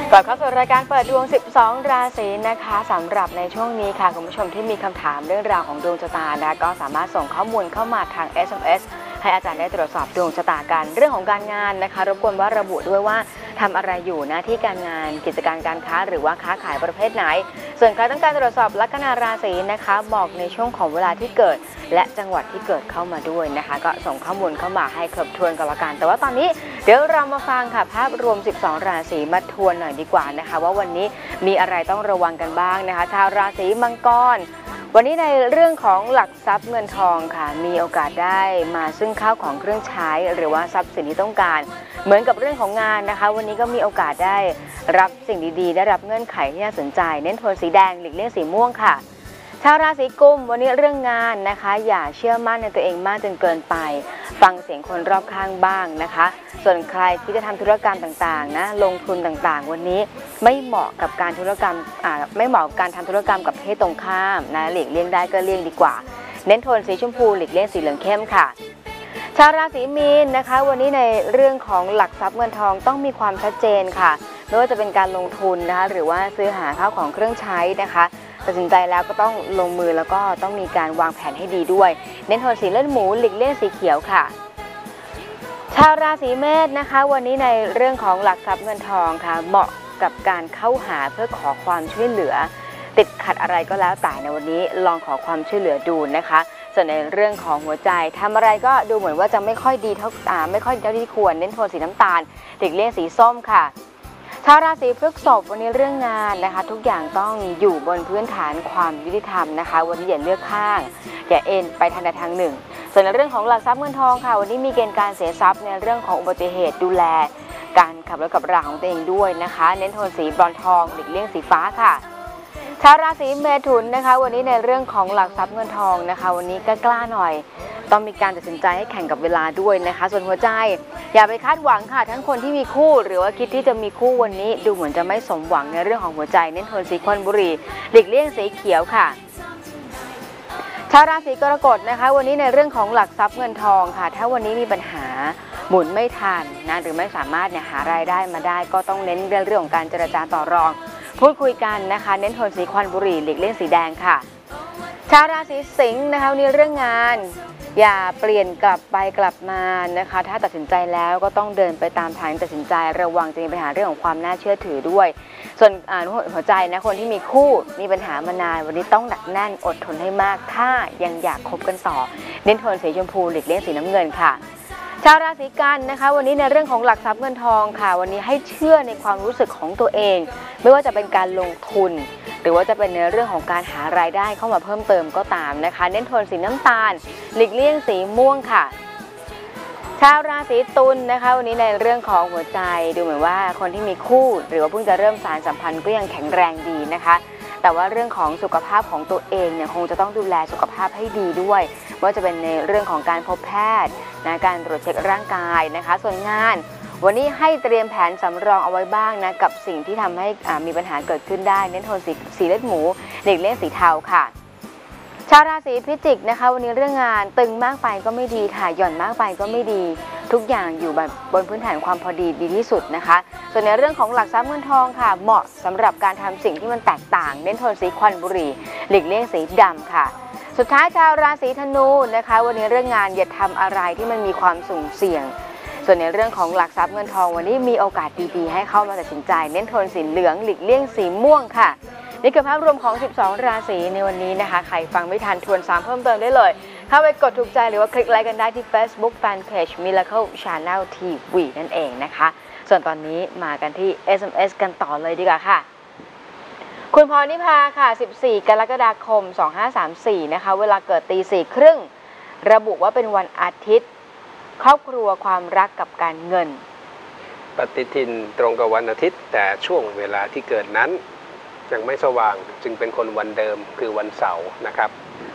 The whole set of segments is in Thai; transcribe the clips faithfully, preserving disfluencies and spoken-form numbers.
กลับเข้าสู่รายการเปิดดวงสิบสองราศีนะคะสำหรับในช่วงนี้ค่ะคุณผู้ชมที่มีคำถามเรื่องราวของดวงชะตานะก็สามารถส่งข้อมูลเข้ามาทาง เอส เอ็ม เอส ให้อาจารย์ได้ตรวจสอบดวงชะตากันเรื่องของการงานนะคะรบกวนว่าระบุด้วยว่าทำอะไรอยู่นะที่การงานกิจการการค้าหรือว่าค้าขายประเภทไหนส่วนใครต้องการตรวจสอบลัคนาราศีนะคะบอกในช่วงของเวลาที่เกิดและจังหวัดที่เกิดเข้ามาด้วยนะคะก็ส่งข้อมูลเข้ามาให้ครบถ้วนกันละกันแต่ว่าตอนนี้เดี๋ยวเรามาฟังค่ะภาพรวมสิบสองราศีมาทวนหน่อยดีกว่านะคะว่าวันนี้มีอะไรต้องระวังกันบ้างนะคะชาวราศีมังกรวันนี้ในเรื่องของหลักทรัพย์เงินทองค่ะมีโอกาสได้มาซึ่งข้าวของเครื่องใช้หรือว่าทรัพย์สินที่ต้องการเหมือนกับเรื่องของงานนะคะวันนี้ก็มีโอกาสได้รับสิ่งดีๆได้รับเงื่อนไขที่น่าสนใจเน้นโทนสีแดงหลีกเลี่ยงสีม่วงค่ะชาวราศีกุมวันนี้เรื่องงานนะคะอย่าเชื่อมั่นในตัวเองมากจนเกินไปฟังเสียงคนรอบข้างบ้างนะคะส่วนใครที่จะทำธุรกรรมต่างๆนะลงทุนต่างๆวันนี้ไม่เหมาะกับการธุรกรรมอ่าไม่เหมาะกับการทำธุรกรรมกับเพศตรงข้ามนะหลีกเลี่ยงได้ก็เลี่ยงดีกว่าเน้นโทนสีชมพูหลีกเลี่ยงสีเหลืองเข้มค่ะชาวราศีมีนนะคะวันนี้ในเรื่องของหลักทรัพย์เงินทองต้องมีความชัดเจนค่ะไม่ว่าจะเป็นการลงทุนนะคะหรือว่าซื้อหาข้าวของเครื่องใช้นะคะตัดสินใจแล้วก็ต้องลงมือแล้วก็ต้องมีการวางแผนให้ดีด้วยเน้นโทนสีเลือดหมูหลีกเลี่ยงสีเขียวค่ะชาวราศีเมษนะคะวันนี้ในเรื่องของหลักทรัพย์เงินทองค่ะเหมาะกับการเข้าหาเพื่อขอความช่วยเหลือติดขัดอะไรก็แล้วแต่ในวันนี้ลองขอความช่วยเหลือดูนะคะส่วนในเรื่องของหัวใจทำอะไรก็ดูเหมือนว่าจะไม่ค่อยดีเท่าอ่าไม่ค่อยเท่าที่ควรเน้นโทนสีน้ำตาลหลีกเลี่ยงสีส้มค่ะชาวราศีพฤษภวันนี้เรื่องงานนะคะทุกอย่างต้องอยู่บนพื้นฐานความยุติธรรมนะคะวันนี้อย่าเลือกข้างอย่าเอ็นไปทางใดทางหนึ่งส่วนในเรื่องของหลักทรัพย์เงินทองค่ะวันนี้มีเกณฑ์การเสียทรัพย์ในเรื่องของอุบัติเหตุดูแลการขับรถขับราของตัวเองด้วยนะคะเน้นโทนสีบรอนซ์ทองหลีกเลี่ยงสีฟ้าค่ะชาวราศีเมถุนนะคะวันนี้ในเรื่องของหลักทรัพย์เงินทองนะคะวันนี้กล้าหน่อยต้องมีการตัดสินใจให้แข่งกับเวลาด้วยนะคะส่วนหัวใจอย่าไปคาดหวังค่ะทั้งคนที่มีคู่หรือว่าคิดที่จะมีคู่วันนี้ดูเหมือนจะไม่สมหวังในเรื่องของหัวใจเน้นโทนสีควันบุหรี่หลีกเลี่ยงสีเขียวค่ะชาวราศีกรกฎนะคะวันนี้ในเรื่องของหลักทรัพย์เงินทองค่ะถ้าวันนี้มีปัญหาหมุนไม่ทันนะหรือไม่สามารถเนี่ยหารายได้มาได้ก็ต้องเน้นเรื่องของการเจรจาต่อรองพูดคุยกันนะคะเน้นโทนสีควันบุหรี่หลีกเลี่ยงสีแดงค่ะชาวราศีสิงห์นะคะวันนี้เรื่องงานอย่าเปลี่ยนกลับไปกลับมานะคะถ้าตัดสินใจแล้วก็ต้องเดินไปตามทางตัดสินใจระวังจะมีปัญหาเรื่องของความน่าเชื่อถือด้วยส่วนหัวใจนะคนที่มีคู่มีปัญหามานานวันนี้ต้องหนักแน่นอดทนให้มากถ้ายังอยากคบกันต่อเน้นโทนสีชมพูหลีกเลี่ยงสีน้ำเงินค่ะชาวราศีกันนะคะวันนี้ในเรื่องของหลักทรัพย์เงินทองค่ะวันนี้ให้เชื่อในความรู้สึกของตัวเองไม่ว่าจะเป็นการลงทุนหรือว่าจะเป็นในเรื่องของการหารายได้เข้ามาเพิ่มเติมก็ตามนะคะเน้นโทนสีน้ำตาลหลีกเลี่ยงสีม่วงค่ะชาวราศีตุลนะคะวันนี้ในเรื่องของหัวใจดูเหมือนว่าคนที่มีคู่หรือว่าเพิ่งจะเริ่มสานสัมพันธ์ก็ยังแข็งแรงดีนะคะแต่ว่าเรื่องของสุขภาพของตัวเองเนี่ยคงจะต้องดูแลสุขภาพให้ดีด้วยว่าจะเป็นในเรื่องของการพบแพทย์นะการตรวจเช็คร่างกายนะคะส่วนงานวันนี้ให้เตรียมแผนสำรองเอาไว้บ้างนะกับสิ่งที่ทำให้มีปัญหาเกิดขึ้นได้เน้นโทนสีสีเลือดหมูหลีกเลี่ยงสีเทาค่ะชาวราศีพิจิกนะคะวันนี้เรื่องงานตึงมากไปก็ไม่ดีค่ะหย่อนมากไปก็ไม่ดีทุกอย่างอยู่แบบบนพื้นฐานความพอดีดีที่สุดนะคะส่วนในเรื่องของหลักทรัพย์เงินทองค่ะเหมาะสำหรับการทำสิ่งที่มันแตกต่างเน้นโทนสีควันบุหรี่หลีกเลี่ยงสีดำค่ะสุดท้ายชาวราศีธนูนะคะวันนี้เรื่องงานอย่าทำอะไรที่มันมีความสุ่มเสี่ยงส่วนในเรื่องของหลักทรัพย์เงินทองวันนี้มีโอกาสดีๆให้เข้ามาตัดสินใจเน้นโทนสีเหลืองหลีกเลี่ยงสีม่วงค่ะนี่คือภาพรวมของสิบสองราศีในวันนี้นะคะใครฟังไม่ทันทวนซ้ำเพิ่มเติมได้เลยเข้าไปกดถูกใจหรือว่าคลิกไลค์กันได้ที่ Facebook Fanpage Miracle Channel ที วี นั่นเองนะคะส่วนตอนนี้มากันที่ เอส เอ็ม เอส กันต่อเลยดีกว่าค่ะคุณพรนิพาค่ะสิบสี่กรกฎาคมสองห้าสามสี่นะคะเวลาเกิดตีสี่ครึ่งระบุว่าเป็นวันอาทิตย์ครอบครัวความรักกับการเงินปฏิทินตรงกับวันอาทิตย์แต่ช่วงเวลาที่เกิดนั้นยังไม่สว่างจึงเป็นคนวันเดิมคือวันเสาร์นะครับ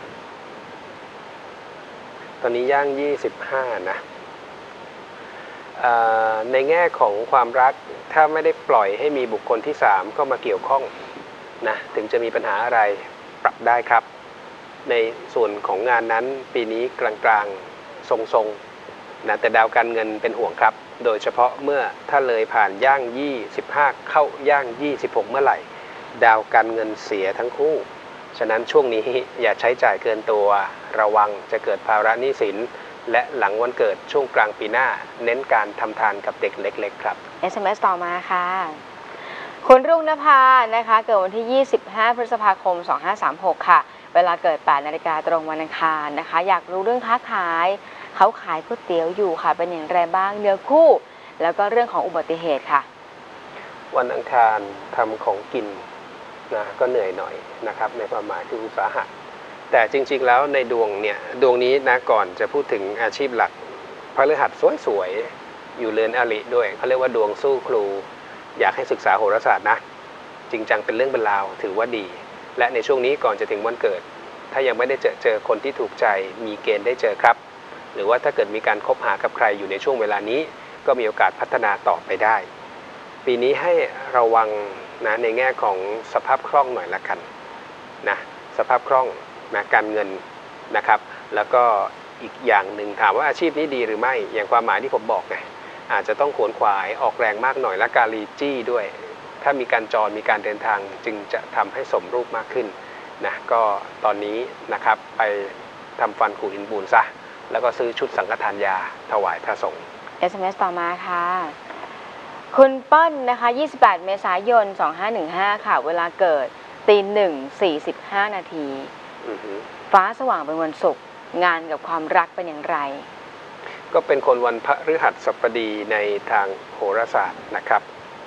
ตอนนี้ย่างยี่สิบห้านะในแง่ของความรักถ้าไม่ได้ปล่อยให้มีบุคคลที่สามเข้ามาเกี่ยวข้องนะถึงจะมีปัญหาอะไรปรับได้ครับในส่วนของงานนั้นปีนี้กลางๆทรงๆนะแต่ดาวการเงินเป็นห่วงครับโดยเฉพาะเมื่อถ้าเลยผ่านย่างยี่สิบห้าเข้าย่างยี่สิบหกเมื่อไหร่ดาวการเงินเสียทั้งคู่ฉะนั้นช่วงนี้อย่าใช้จ่ายเกินตัวระวังจะเกิดภาระหนี้สินและหลังวันเกิดช่วงกลางปีหน้าเน้นการทำทานกับเด็กเล็กๆครับเอส เอ็ม เอส ต่อมาค่ะคุณรุ่งนภานะคะเกิดวันที่ ยี่สิบห้า พฤษภาคม สองพันห้าร้อยสามสิบหก ค่ะเวลาเกิด แปดนาฬิกาตรงวันอังคารนะคะอยากรู้เรื่องค้าขายเขาขายก๋วยเตี๋ยวอยู่ค่ะเป็นอย่างไรบ้างเนื้อคู่แล้วก็เรื่องของอุบัติเหตุค่ะวันอังคารทำของกินนะก็เหนื่อยหน่อยนะครับในความหมายคืออุตสาหะแต่จริงๆแล้วในดวงเนี่ยดวงนี้นะก่อนจะพูดถึงอาชีพหลักพฤหัสสวยๆอยู่เรือนอริด้วยเขาเรียกว่าดวงสู้ครูอยากให้ศึกษาโหราศาสตร์นะจริงจังเป็นเรื่องเป็นราวถือว่าดีและในช่วงนี้ก่อนจะถึงวันเกิดถ้ายังไม่ได้เจอเจอคนที่ถูกใจมีเกณฑ์ได้เจอครับหรือว่าถ้าเกิดมีการคบหากับใครอยู่ในช่วงเวลานี้ก็มีโอกาสพัฒนาต่อไปได้ปีนี้ให้ระวังนะในแง่ของสภาพคล่องหน่อยละกันนะสภาพคล่องนะการเงินนะครับแล้วก็อีกอย่างหนึ่งถามว่าอาชีพนี้ดีหรือไม่อย่างความหมายที่ผมบอกไงอาจจะต้องขวนขวายออกแรงมากหน่อยและการรีจี้ด้วยถ้ามีการจรมีการเดินทางจึงจะทำให้สมรูปมากขึ้นนะก็ตอนนี้นะครับไปทำฟันขูดหินปูนซะแล้วก็ซื้อชุดสังฆทานยาถวายพระสงฆ์เอส เอ็ม เอส ต่อมาค่ะคุณเปิ้ลนะคะ ยี่สิบแปด เมษายน สองพันห้าร้อยสิบห้า ค่ะเวลาเกิดตีหนึ่งสี่สิบห้านาทีฟ้าสว่างเป็นวันศุกร์งานกับความรักเป็นอย่างไรก็เป็นคนวันพฤหัสบดีในทางโหราศาสตร์นะครับ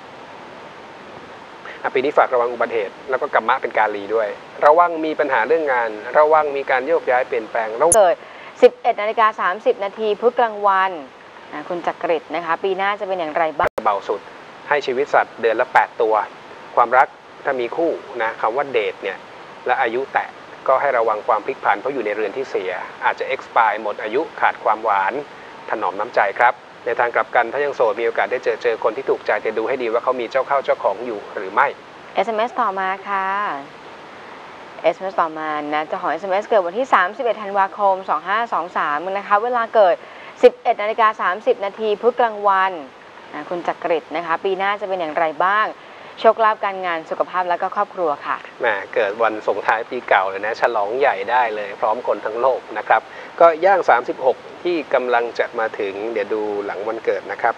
ปีนี้ฝากระวังอุบัติเหตุแล้วก็กรรมะเป็นการลีด้วยระวังมีปัญหาเรื่องงานระวังมีการโยกย้ายเปลี่ยนแปลงเกิด สิบเอ็ดนาฬิกาสามสิบนาทีพุธกลางวันนะคุณจักริดนะคะปีหน้าจะเป็นอย่างไรบ้างเบาสุดให้ชีวิตสัตว์เดือนละแปดตัวความรักถ้ามีคู่นะคำว่าเดทเนี่ยและอายุแตะก็ให้ระวังความพลิกผันเพราะอยู่ในเรือนที่เสียอาจจะ expire หมดอายุขาดความหวานถนอมน้ำใจครับในทางกลับกันถ้ายังโสดมีโอกาสได้เจอเจอคนที่ถูกใจแต่ดูให้ดีว่าเขามีเจ้าเข้าเจ้าของอยู่หรือไม่เอส เอ็ม เอส ต่อมาค่ะ เอส เอ็ม เอส ต่อมานะเจ้าของ เอส เอ็ม เอส เกิดวันที่สามสิบเอ็ดธันวาคมสองพันห้าร้อยยี่สิบสามนะคะเวลาเกิด สิบเอ็ดนาฬิกาสามสิบนาทีพุธกลางวันนะคุณจักริดนะคะปีหน้าจะเป็นอย่างไรบ้างโชคลาภการงานสุขภาพและก็ครอบครัวค่ะแหมเกิดวันส่งท้ายปีเก่าเลยนะฉลองใหญ่ได้เลยพร้อมคนทั้งโลกนะครับก็ย่างสามสิบหกที่กำลังจะมาถึงเดี๋ยวดูหลังวันเกิดนะครับ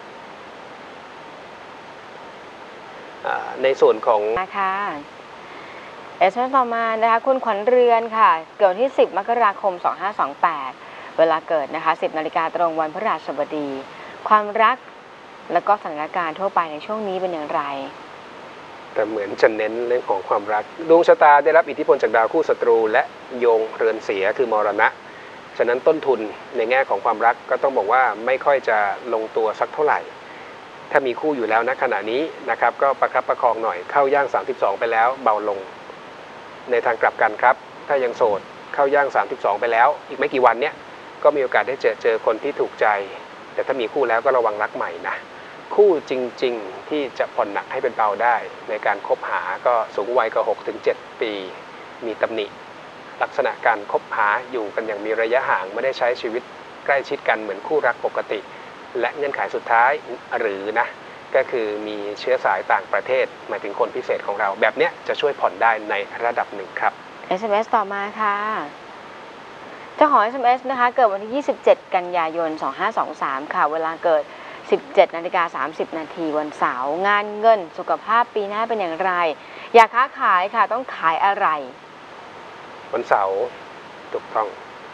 ในส่วนของนะคะเอส เอ็ม ต่อมานะคะคุณขวัญเรือนค่ะเกิดวันที่สิบมกราคมสองพันห้าร้อยยี่สิบแปดเวลาเกิดนะคะสิบนาฬิกาตรงวันพฤหัสบดีความรักและก็สถานการณ์ทั่วไปในช่วงนี้เป็นอย่างไรแต่เหมือนจะเน้นเรื่องของความรักดวงชะตาได้รับอิทธิพลจากดาวคู่ศัตรูและโยงเรือนเสียคือมรณะฉะนั้นต้นทุนในแง่ของความรักก็ต้องบอกว่าไม่ค่อยจะลงตัวสักเท่าไหร่ถ้ามีคู่อยู่แล้วณขณะนี้นะครับก็ประคับประคองหน่อยเข้าย่างสามสิบสองไปแล้วเบาลงในทางกลับกันครับถ้ายังโสดเข้าย่างสามสิบสองไปแล้วอีกไม่กี่วันเนี้ยก็มีโอกาสได้เจอเจอคนที่ถูกใจแต่ถ้ามีคู่แล้วก็ระวังรักใหม่นะคู่จริงๆที่จะผ่อนหนักให้เป็นเบาได้ในการคบหาก็สูงวัยก็ หกถึงเจ็ด ปีมีตำหนิลักษณะการคบหาอยู่กันอย่างมีระยะห่างไม่ได้ใช้ชีวิตใกล้ชิดกันเหมือนคู่รักปกติและเงื่อนไขสุดท้ายหรือนะก็คือมีเชื้อสายต่างประเทศหมายถึงคนพิเศษของเราแบบนี้จะช่วยผ่อนได้ในระดับหนึ่งครับเอส เอ็ม เอส ต่อมาค่ะเจ้าของ เอส เอ็ม เอส นะคะเกิดวันที่ยี่สิบเจ็ดกันยายนสองพันห้าร้อยยี่สิบสามค่ะเวลาเกิดสิบเจ็ดนาฬิกาสามสิบนาทีวันเสาร์งานเงินสุขภาพปีหน้าเป็นอย่างไรอยากค้าขายค่ะต้องขายอะไรวันเสาร์ถูกต้อง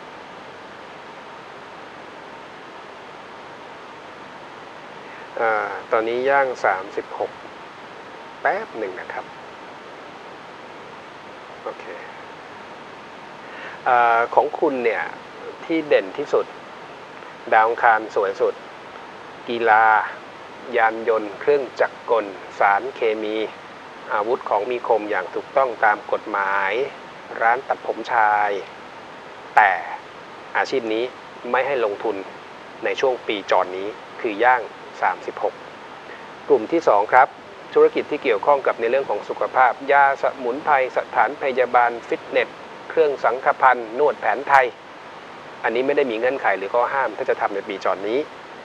อ่าตอนนี้ย่างสามสิบหกแป๊บหนึ่งนะครับโอเคอ่าของคุณเนี่ยที่เด่นที่สุดดาวอังคารสวยสุดกีฬายานยนต์เครื่องจักรกลสารเคมีอาวุธของมีคมอย่างถูกต้องตามกฎหมายร้านตัดผมชายแต่อาชีพนี้ไม่ให้ลงทุนในช่วงปีจรนี้คือย่างสามสิบหกกลุ่มที่สองครับธุรกิจที่เกี่ยวข้องกับในเรื่องของสุขภาพยาสมุนไพรสถานพยาบาลฟิตเนสเครื่องสังฆพันธ์นวดแผนไทยอันนี้ไม่ได้มีเงื่อนไขหรือข้อห้ามถ้าจะทำในปีจรนี้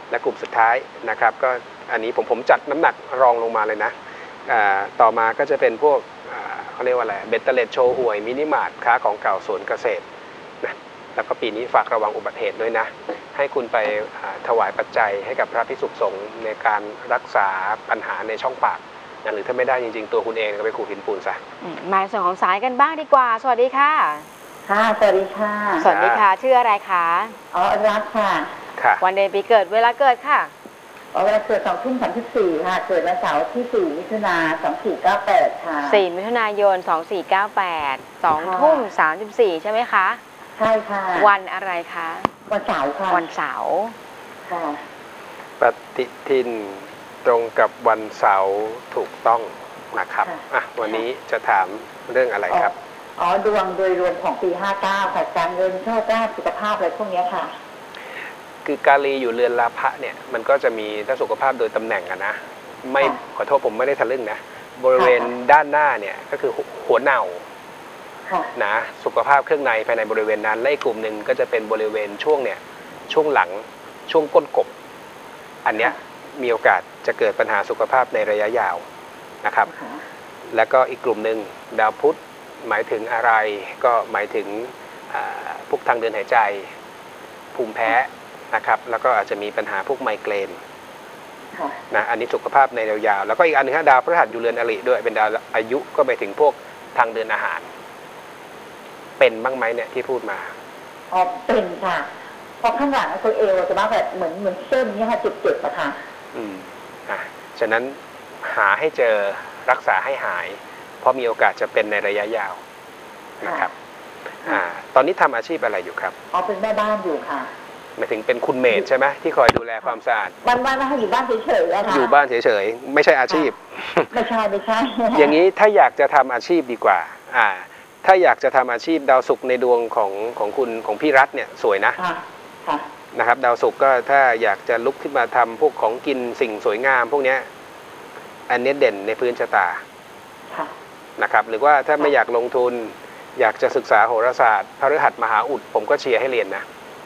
และกลุ่มสุดท้ายนะครับก็อันนี้ผมผมจัดน้ำหนักรองลงมาเลยนะต่อมาก็จะเป็นพวกเขาเรียกว่าอะไรเบตเตอร์เลตโชว์หวยมินิมาร์ทค้าของเก่าสวนเกษตรนะแล้วก็ปีนี้ฝากระวังอุบัติเหตุด้วยนะให้คุณไปถวายปัจจัยให้กับพระภิกษุสงฆ์ในการรักษาปัญหาในช่องปากหรือถ้าไม่ได้จริงๆตัวคุณเองก็ไปขูดหินปูนซะมาส่วนของสายกันบ้างดีกว่าสวัสดีค่ะค่ะสวัสดีค่ะสวัสดีค่ะชื่ออะไรคะอ๋อรักค่ะค่ะวันเดือนปีเกิดเวลาเกิดค่ะอ๋อเวลาเกิดสองทุ่มสามสิบสี่ค่ะเกิดวันเสาร์ที่สี่มิถุนาสองสี่เก้าแปดค่ะสี่มิถุนายนสองสี่เก้าแปดสองทุ่มสามสิบสี่ใช่ไหมคะใช่ค่ะวันอะไรคะวันเสาร์ค่ะวันเสาร์ค่ะปฏิทินตรงกับวันเสาร์ถูกต้องนะครับอ่ะวันนี้จะถามเรื่องอะไรครับอ๋อดวงโดยรวมของปีห้าเก้าค่ะการเงินโชคลาภสุขภาพอะไรพวกนี้ค่ะคือกาลีอยู่เรือนลาภะเนี่ยมันก็จะมีถ้าสุขภาพโดยตำแหน่งอะนะไม่ขอโทษผมไม่ได้ทะลึ่งนะบริเวณด้านหน้าเนี่ยก็คือหัวเน่านะสุขภาพเครื่องในภายในบริเวณนั้นและอีกกลุ่มหนึ่งก็จะเป็นบริเวณช่วงเนี่ยช่วงหลังช่วงก้นกบอันเนี้ยมีโอกาสจะเกิดปัญหาสุขภาพในระยะยาวนะครับแล้วก็อีกกลุ่มหนึ่งดาวพุธหมายถึงอะไรก็หมายถึงพวกทางเดินหายใจภูมิแพ้นะครับแล้วก็อาจจะมีปัญหาพวกไมเกรนนะอันนี้สุขภาพในระยะยาวแล้วก็อีกอันนึงดาวพฤหัสอยู่เรือนอริด้วยเป็นดาวอายุก็หมายถึงพวกทางเดินอาหารเป็นบ้างไหมเนี่ยที่พูดมาอ๋อเป็นค่ะเพราะข้างหลังตัวเอวจะมาแบบเหมือนเหมือนเส้นนี้ค่ะจุดเจ็บอะค่ะอืมอ่ะฉะนั้นหาให้เจอรักษาให้หายเพราะมีโอกาสจะเป็นในระยะยาวนะครับอ่าตอนนี้ทำอาชีพอะไรอยู่ครับอ๋อเป็นแม่บ้านอยู่ค่ะหมายถึงเป็นคุณเมดใช่ไหมที่คอยดูแลความสะอาดบ้านบ้านนะคะอยู่บ้านเฉยๆนะคะอยู่บ้านเฉยๆไม่ใช่อาชีพไม่ใช่ไม่ใช่อย่างนี้ถ้าอยากจะทำอาชีพดีกว่าอ่าถ้าอยากจะทำอาชีพดาวศุกร์ในดวงของของคุณของพี่รัฐเนี่ยสวยนะนะครับดาวศุกร์ก็ถ้าอยากจะลุกขึ้นมาทำพวกของกินสิ่งสวยงามพวกนี้อันนี้เด่นในพื้นชะตานะครับหรือว่าถ้าไม่อยากลงทุนอยากจะศึกษาโหราศาสตร์พฤหัสมหาอุดผมก็เชียร์ให้เรียนนะ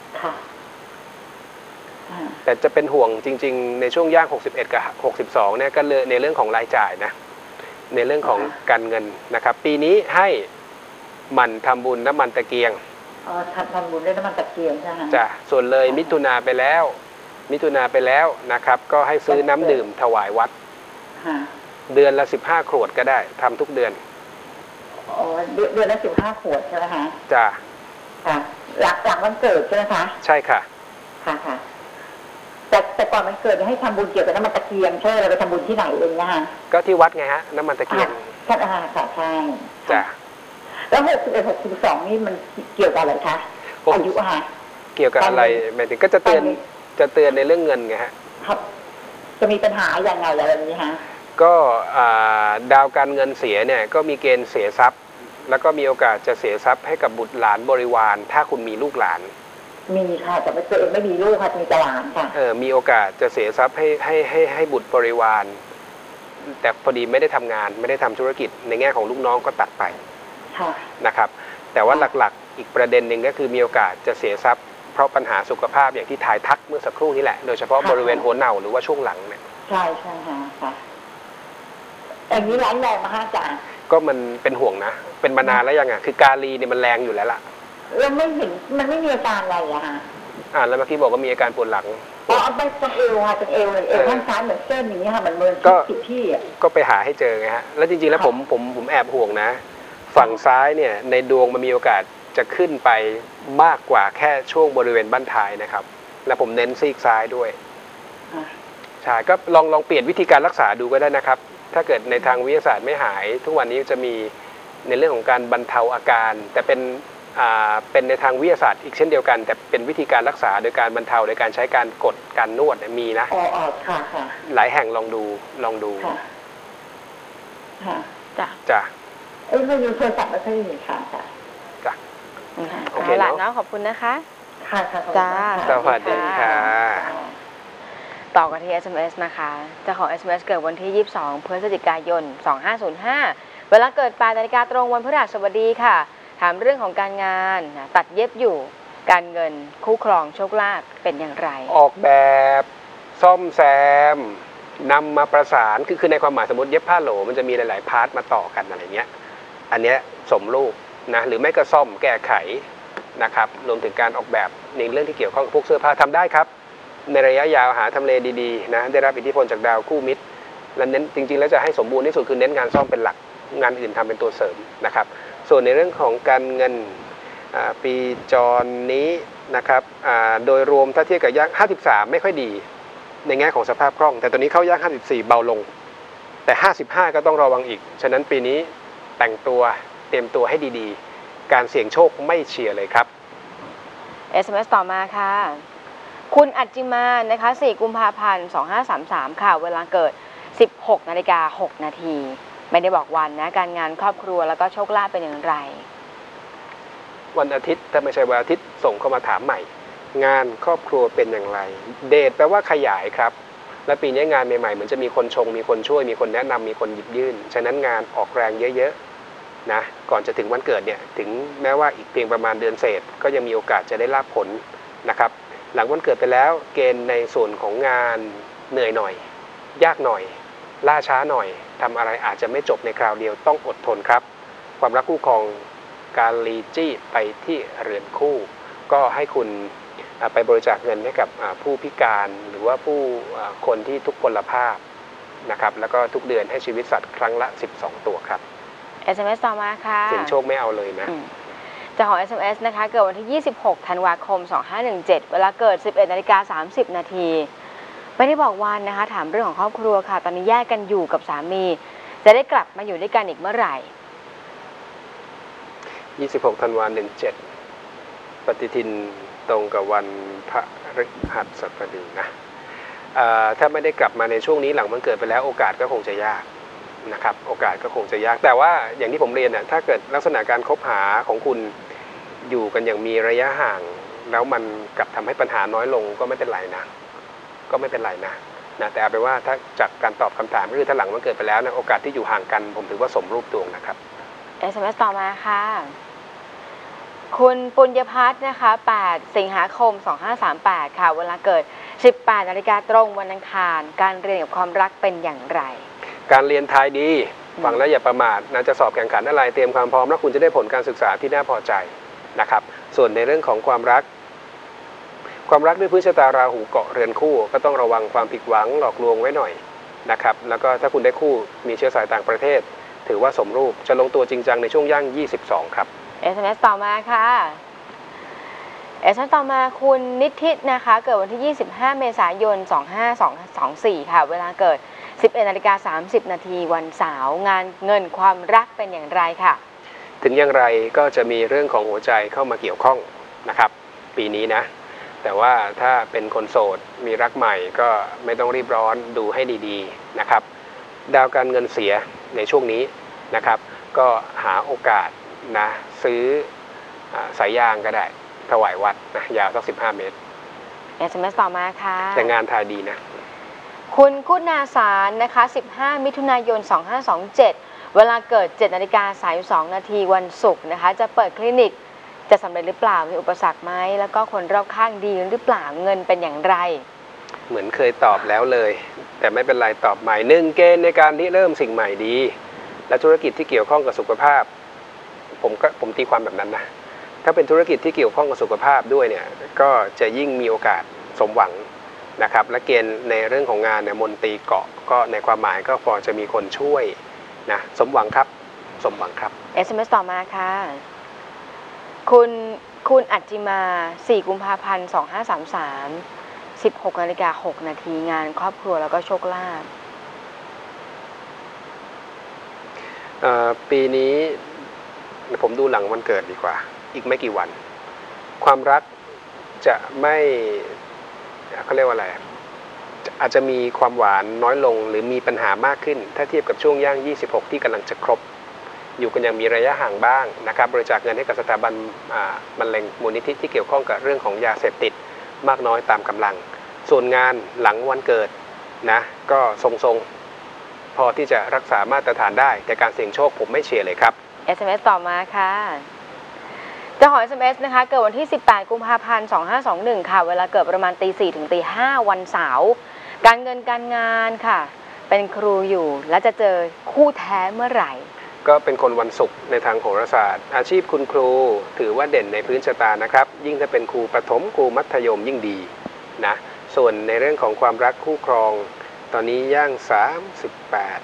แต่จะเป็นห่วงจริงๆในช่วงย่างหกสิบเอ็ดกับหกสิบสองเนี่ยก็เลยในเรื่องของรายจ่ายนะในเรื่องของการเงินนะครับปีนี้ให้หมั่นทำบุญน้ำมันตะเกียงอ๋อทำทำบุญด้วยน้ำมันตะเกียงใช่ไหมจ้ะส่วนเลยมิถุนาไปแล้วมิถุนาไปแล้วนะครับก็ให้ซื้อน้ำดื่มถวายวัดเดือนละสิบห้าขวดก็ได้ทำทุกเดือนอ๋อเดือนละสิบห้าขวดใช่ไหมคะจ้ะค่ะหลังหลังวันเกิดใช่ไหมคะใช่ค่ะค่ะค่ะแต่แต่ก่อนมันเกิดให้ทำบุญเกี่ยวกับน้ำมันตะเกียงใช่เราไปทำบุญที่ไหนเองนะคะก็ที่วัดไงฮะน้ำมันตะเกียงใช่ค่ะใช่จ้ะแล้วหกสิบเอ็ดหกสิบสองนี่มันเกี่ยวกับอะไรคะอายุค่ะเกี่ยวกับอะไรหมายถึงก็จะเตือนจะเตือนในเรื่องเงินไงฮะครับจะมีปัญหาอย่างไรอะไรนี้ฮะก็ดาวการเงินเสียเนี่ยก็มีเกณฑ์เสียทรัพย์แล้วก็มีโอกาสจะเสียทรัพย์ให้กับบุตรหลานบริวารถ้าคุณมีลูกหลานมีค่ะแต่ตัวเองไม่มีลูกค่ะมีแต่หลานค่ะเออมีโอกาสจะเสียทรัพย์ให้ให้ให้ให้บุตรบริวารแต่พอดีไม่ได้ทำงานไม่ได้ทำธุรกิจในแง่ของลูกน้องก็ตัดไปนะครับแต่ว่าหลักๆอีกประเด็นหนึ่งก็คือมีโอกาสจะเสียทรัพย์เพราะปัญหาสุขภาพอย่างที่ถ่ายทักเมื่อสักครู่นี้แหละโดยเฉพาะบริเวณหัวเน่าหรือว่าช่วงหลังเนี่ยใช่ใช่ค่ะอย่างนี้ร้ายแรงมากจ้ะก็มันเป็นห่วงนะเป็นมานานแล้วยังอ่ะคือกาลีเนี่ยมันแรงอยู่แล้วล่ะแล้วไม่เห็นมันไม่มีอาการอะไรอะฮะอ่าแล้วเมื่อกี้บอกว่ามีอาการปวดหลังอ๋อไปตรงเอวค่ะตรงเอวเลยเอวข้างซ้ายเหมือนเส้นอย่างนี้ค่ะมันเมินผิดที่อ่ะก็ไปหาให้เจอไงฮะแล้วจริงๆแล้วผมผมผมแอบห่วงนะฝั่งซ้ายเนี่ยในดวงมันมีโอกาสจะขึ้นไปมากกว่าแค่ช่วงบริเวณบั้นท้ายนะครับและผมเน้นซีกซ้ายด้วยใช่ก็ลองลองเปลี่ยนวิธีการรักษาดูก็ได้นะครับถ้าเกิดในทางวิทยาศาสตร์ไม่หายทุกวันนี้จะมีในเรื่องของการบรรเทาอาการแต่เป็นอ่าเป็นในทางวิทยาศาสตร์อีกเช่นเดียวกันแต่เป็นวิธีการรักษาโดยการบรรเทาโดยการใช้การกดการนวดมีนะอ๋อค่ะค่ะหลายแห่งลองดูลองดูค่ะจ้ะจ้ะเอ้ยไม่รู้โทรศัพท์ไม่ใช่หรือค่ะจ้ะจ้ะโอเคเนาะเนาะขอบคุณนะคะค่ะค่ะจ้าสวัสดีค่ะต่อกันที่ เอส เอ็ม เอส นะคะเจ้าของ เอส เอ็ม เอส เกิดวันที่ยี่สิบสองพฤศจิกายนสองห้าศูนย์ห้าเวลาเกิดแปดนาฬิกาตรงวันพฤหัสบดีค่ะถามเรื่องของการงานตัดเย็บอยู่การเงินคู่ครองโชคลาภเป็นอย่างไรออกแบบซ่อมแซมนำมาประสานคือคือในความหมายสมมติเย็บผ้าโหลมันจะมีหลายๆพาร์ทมาต่อกันอะไรเงี้ยอันเนี้ยสมรูปนะหรือไม่ก็ซ่อมแก้ไขนะครับรวมถึงการออกแบบในเรื่องที่เกี่ยวข้องกับพวกเสื้อผ้าทำได้ครับในระยะยาวหาทำเลดีๆนะได้รับอิทธิพลจากดาวคู่มิตรและเน้นจริงๆแล้วจะให้สมบูรณ์ที่สุดคือเน้นงานซ่อมเป็นหลักงานอื่นทำเป็นตัวเสริมนะครับส่วนในเรื่องของการเงินปีจรนี้นะครับโดยรวมถ้าเทียบกับย่างห้าสิบสามไม่ค่อยดีในแง่ของสภาพคล่องแต่ตอนนี้เข้าย่างห้าสิบสี่เบาลงแต่ห้าสิบห้าก็ต้องระวังอีกฉะนั้นปีนี้แต่งตัวเตรียมตัวให้ดีๆการเสี่ยงโชคไม่เชียร์เลยครับเอส เอ็ม เอส ต่อมาค่ะคุณอัจจิมานะคะสี่กุมภาพันธ์สองห้าสามสามค่ะเวลาเกิดสิบหกนาฬิกาหกนาทีไม่ได้บอกวันนะการงานครอบครัวแล้วก็โชคลาภเป็นอย่างไรวันอาทิตย์ถ้าไม่ใช่วันอาทิตย์ส่งเข้ามาถามใหม่งานครอบครัวเป็นอย่างไรเดทแปลว่าขยายครับและปีนี้งานใหม่ๆเหมือนจะมีคนชงมีคนช่วยมีคนแนะนำมีคนหยิบยื่นฉะนั้นงานออกแรงเยอะๆนะก่อนจะถึงวันเกิดเนี่ยถึงแม้ว่าอีกเพียงประมาณเดือนเศษก็ยังมีโอกาสจะได้รับผลนะครับหลังวันเกิดไปแล้วเกณฑ์ในส่วนของงานเหนื่อยหน่อยยากหน่อยล่าช้าหน่อยทำอะไรอาจจะไม่จบในคราวเดียวต้องอดทนครับความรักคู่ครองการรีจี้ไปที่เรือนคู่ก็ให้คุณไปบริจาคเงินให้กับผู้พิการหรือว่าผู้คนที่ทุกพลภาพนะครับแล้วก็ทุกเดือนให้ชีวิตสัตว์ครั้งละสิบสองตัวครับเอส เอ็ม เอส ต่อมาค่ะเสี่ยงโชคไม่เอาเลยนะจะของ เอส เอ็ม เอส นะคะเกิดวันที่ยี่สิบหกธันวาคมสองห้าหนึ่งเจ็ดเวลาเกิดสิบเอ็ดนาฬิกาสามสิบนาทีไม่ได้บอกวันนะคะถามเรื่องของครอบครัวค่ะตอนนี้แยกกันอยู่กับสามีจะได้กลับมาอยู่ด้วยกันอีกเมื่อไหร่ยี่สิบหกธันวาคมหนึ่งเจ็ดปฏิทินตรงกับวันพฤหัสบดีนะถ้าไม่ได้กลับมาในช่วงนี้หลังมันเกิดไปแล้วโอกาสก็คงจะยากนะครับโอกาสก็คงจะยากแต่ว่าอย่างที่ผมเรียนน่ะถ้าเกิดลักษณะการคบหาของคุณอยู่กันอย่างมีระยะห่างแล้วมันกลับทำให้ปัญหาน้อยลงก็ไม่เป็นไรนะก็ไม่เป็นไรนะนะแต่เอาไปว่าถ้าจากการตอบคำถามคือถ้าหลังมันเกิดไปแล้วนะโอกาสที่อยู่ห่างกันผมถือว่าสมรูปดวงนะครับเอส เอ็ม เอส ต่อมาค่ะคุณปุญญพัฒน์นะคะแปดสิงหาคมสองห้าสามแปดค่ะเวลาเกิดสิบแปดนาฬิกาตรงวันอังคารการเรียนกับความรักเป็นอย่างไรการเรียนทายดีฟังแล้วอย่าประมาทนะจะสอบแข่งขันอะไรเตรียมความพร้อมแล้วคุณจะได้ผลการศึกษาที่น่าพอใจนะครับส่วนในเรื่องของความรักความรักด้วยพื้นชะตาราหูเกาะเรือนคู่ก็ต้องระวังความผิดหวังหลอกลวงไว้หน่อยนะครับแล้วก็ถ้าคุณได้คู่มีเชื้อสายต่างประเทศถือว่าสมรูปจะลงตัวจริงจังในช่วงย่างยี่สิบสองครับเอส เอ็ม เอส ต่อมาค่ะ เอส เอ็ม เอส ต่อมาคุณนิตินะคะเกิดวันที่ยี่สิบห้าเมษายนสองห้าสองสี่ค่ะเวลาเกิดสิบเอ็ดนาฬิกาสามสิบนาทีวันเสาร์งานเงินความรักเป็นอย่างไรค่ะถึงอย่างไรก็จะมีเรื่องของหัวใจเข้ามาเกี่ยวข้องนะครับปีนี้นะแต่ว่าถ้าเป็นคนโสดมีรักใหม่ก็ไม่ต้องรีบร้อนดูให้ดีๆนะครับดาวการเงินเสียในช่วงนี้นะครับก็หาโอกาสนะซื้อสายยางก็ได้ถวายวัดนะยาวสักสิบห้าเมตรเอส เอ็ม เอส ต่อมาค่ะแต่งานทายดีนะคุณคุณาสารนะคะสิบห้ามิถุนายนสองห้าสองเจ็ดเวลาเกิดเจ็ดนาฬิกาสามสิบสองนาทีวันศุกร์นะคะจะเปิดคลินิกจะสำเร็จหรือเปล่ามีอุปสรรคไหมแล้วก็คนรอบข้างดีหรือเปล่าเงินเป็นอย่างไรเหมือนเคยตอบแล้วเลยแต่ไม่เป็นไรตอบใหม่หนึ่งเกณฑ์ในการที่เริ่มสิ่งใหม่ดีและธุรกิจที่เกี่ยวข้องกับสุขภาพผมก็ผมตีความแบบนั้นนะถ้าเป็นธุรกิจที่เกี่ยวข้องกับสุขภาพด้วยเนี่ยก็จะยิ่งมีโอกาสสมหวังนะครับและเกณฑ์ในเรื่องของงานเนี่ยมนตรีเกาะก็ในความหมายก็พอจะมีคนช่วยนะสมหวังครับสมหวังครับเอส เอ็ม เอส ต่อมาค่ะคุณคุณอัจจิมาสี่กุมภาพันธ์สองห้าสามสามสิบหกนาฬิกาหกนาทีงานครอบครัวแล้วก็โชคลาภปีนี้ผมดูหลังวันเกิดดีกว่าอีกไม่กี่วันความรักจะไม่เขาเรียกว่าอะไรอาจจะมีความหวานน้อยลงหรือมีปัญหามากขึ้นถ้าเทียบกับช่วงย่างยี่สิบหกที่กำลังจะครบอยู่กันอย่างมีระยะห่างบ้างนะครับบริจาคเงินให้กับสถาบันมะเร็งมูลนิธิที่เกี่ยวข้องกับเรื่องของยาเสพติดมากน้อยตามกำลังส่วนงานหลังวันเกิดนะก็ทรงๆพอที่จะรักษามาตรฐานได้แต่การเสี่ยงโชคผมไม่เชียร์เลยครับเอส เอ็ม เอส ต่อมาค่ะเจ้าของ เอส เอ็ม เอส นะคะเกิดวันที่สิบแปดกุมภาพันธ์สองห้าสองหนึ่งค่ะเวลาเกิดประมาณตีสี่ถึงตีห้าวันเสาร์การเงินการงานค่ะเป็นครูอยู่แล้วจะเจอคู่แท้เมื่อไหร่ก็เป็นคนวันศุกร์ในทางโหราศาสตร์อาชีพคุณครูถือว่าเด่นในพื้นชะตานะครับยิ่งถ้าเป็นครูประถมครูมัธยมยิ่งดีนะส่วนในเรื่องของความรักคู่ครองตอนนี้ย่างสามสิบแปด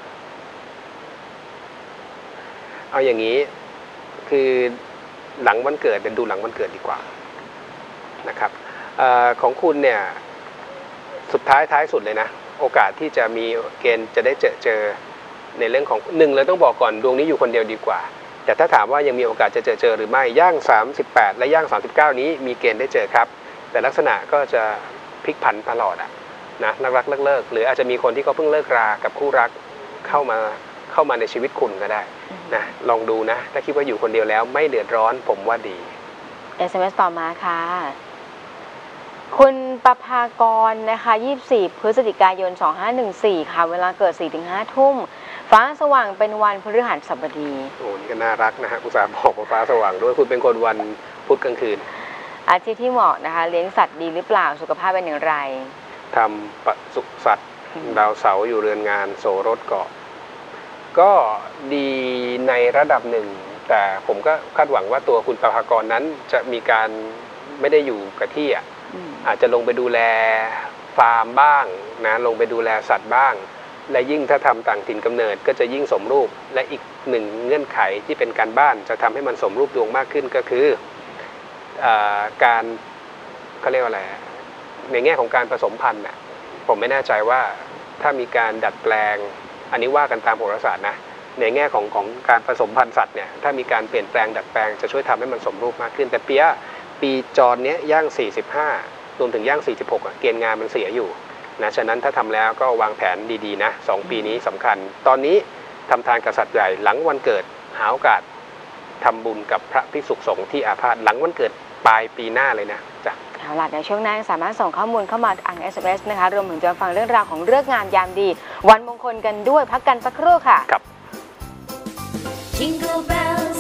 เอาอย่างนี้คือหลังวันเกิดเดี๋ยวดูหลังวันเกิดดีกว่านะครับอของคุณเนี่ยสุดท้ายท้ายสุดเลยนะโอกาสที่จะมีเกณฑ์จะได้เจอเจอในเรื่องของหนึ่งเลยต้องบอกก่อนดวงนี้อยู่คนเดียวดีกว่าแต่ถ้าถามว่ายังมีโอกาสจะเจอเจอหรือไม่ย่างสามสิบแปดและย่างสามสิบเก้านี้มีเกณฑ์ได้เจอครับแต่ลักษณะก็จะพลิกผันตลอดอะนะรักรักเลิกเลิกหรืออาจจะมีคนที่เขาเพิ่งเลิกรากับคู่รักเข้ามาเข้ามาในชีวิตคุณก็ได้นะลองดูนะถ้าคิดว่าอยู่คนเดียวแล้วไม่เดือดร้อนผมว่าดีเอส เอ็ม เอส ต่อมาค่ะคุณประภากรนะคะยี่สิบสี่พฤศจิกายนสองห้าหนึ่งสี่ค่ะเวลาเกิด สี่ถึงห้า ทุ่มฟ้าสว่างเป็นวันพฤหัสบดีโอ้นี่ก็น่ารักนะฮะอุตส่าห์บอกว่าฟ้าสว่างด้วยคุณเป็นคนวันพุธกลางคืนอาชีพที่เหมาะนะคะเลี้ยงสัตว์ดีหรือเปล่าสุขภาพเป็นอย่างไรทำปศุสัตว์ดาวเสาร์อยู่เรือนงานโสรถเกาะก็ดีในระดับหนึ่งแต่ผมก็คาดหวังว่าตัวคุณประภากรนั้นจะมีการไม่ได้อยู่กับที่อ่ะอาจจะลงไปดูแลฟาร์มบ้างนะลงไปดูแลสัตว์บ้างและยิ่งถ้าทำต่างถิ่นกำเนิดก็จะยิ่งสมรูปและอีกหนึ่งเงื่อนไขที่เป็นการบ้านจะทำให้มันสมรูปดวงมากขึ้นก็คือการเขาเรียกว่าอะไรในแง่ของการผสมพันธุ์น่ะผมไม่แน่ใจว่าถ้ามีการดัดแปลงอันนี้ว่ากันตามโหราศาสตร์นะในแง่ของของการผสมพันธุ์สัตว์เนี่ยถ้ามีการเปลี่ยนแปลงดัดแปลงจะช่วยทำให้มันสมรูปมากขึ้นแต่ปีปีจรเนี้ยย่างสี่สิบห้ารวมถึงย่างสี่สิบหกเกณฑ์งานมันเสียอยู่นะฉะนั้นถ้าทำแล้วก็วางแผนดีๆนะสองปีนี้สำคัญตอนนี้ทำทานกษัตริย์ใหญ่หลังวันเกิดหาโอกาสทำบุญกับพระภิกษุสงฆ์ที่อาพาธหลังวันเกิดปลายปีหน้าเลยนะจ้ะเอาล่ะในช่วงหน้าสามารถส่งข้อมูลเข้ามาทาง เอส เอ็ม เอส นะคะรวมถึงจะฟังเรื่องราวของเรื่องงานยามดีวันมงคลกันด้วยพักกันสักครู่ค่ะครับ Jingle bells